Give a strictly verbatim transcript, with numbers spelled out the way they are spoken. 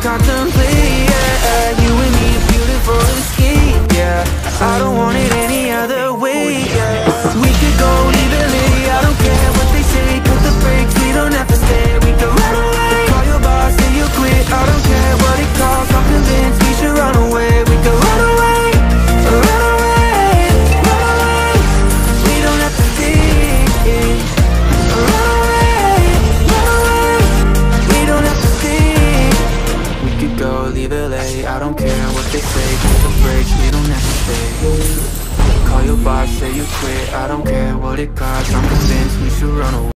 contemplate, yeah. You and me, beautiful escape, yeah. I don't want it any other way, yeah. We could go, leave it late, I don't care what they say. Put the brakes, we don't have to stay. We could run away, call your boss, say you quit. I don't care what it costs, I'm convinced we should run away. We could run away, run away, run away. We don't have to stay. Run away, run away. We don't have to stay. We could go, leave it late, I don't care what they say. Put the brakes, we don't have to stay. Call your boss, say you quit. I don't care what it costs, I'm convinced we should run away.